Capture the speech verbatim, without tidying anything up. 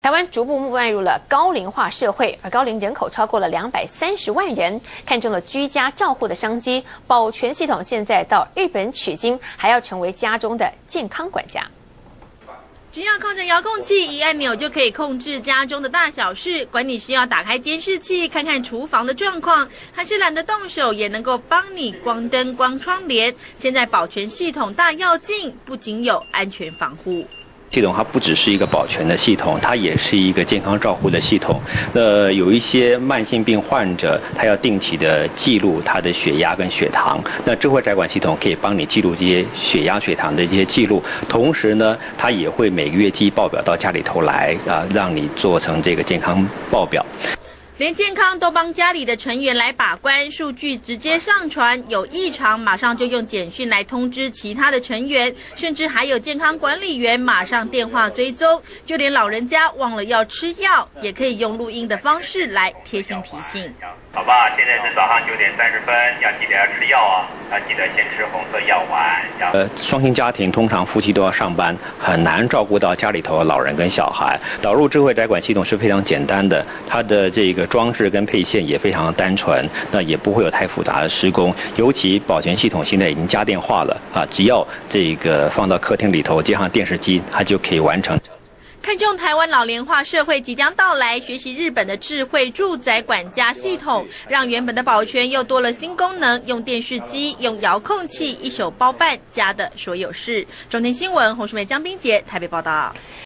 台湾逐步迈入了高龄化社会，而高龄人口超过了两百三十万人，看中了居家照护的商机。保全系统现在到日本取经，还要成为家中的健康管家。 只要靠着遥控器，一按钮就可以控制家中的大小事。管你是要打开监视器看看厨房的状况，还是懒得动手，也能够帮你光灯、光窗帘。现在保全系统大跃进，不仅有安全防护。 系统它不只是一个保全的系统，它也是一个健康照护的系统。那有一些慢性病患者，他要定期的记录他的血压跟血糖。那智慧宅管系统可以帮你记录这些血压、血糖的这些记录，同时呢，它也会每个月寄报表到家里头来啊，让你做成这个健康报表。 连健康都帮家里的成员来把关，数据直接上传，有异常马上就用简讯来通知其他的成员，甚至还有健康管理员马上电话追踪，就连老人家忘了要吃药，也可以用录音的方式来贴心提醒。 好吧，现在是早上九点三十分，要记得要吃药啊，要记得先吃红色药丸。 呃，双薪家庭通常夫妻都要上班，很难照顾到家里头的老人跟小孩。导入智慧宅管系统是非常简单的，它的这个装置跟配线也非常单纯，那也不会有太复杂的施工。尤其保全系统现在已经家电化了啊，只要这个放到客厅里头，接上电视机，它就可以完成。 看中台湾老龄化社会即将到来，学习日本的智慧住宅管家系统，让原本的保全又多了新功能，用电视机、用遥控器一手包办家的所有事。中天新闻洪淑梅、江冰杰台北报道。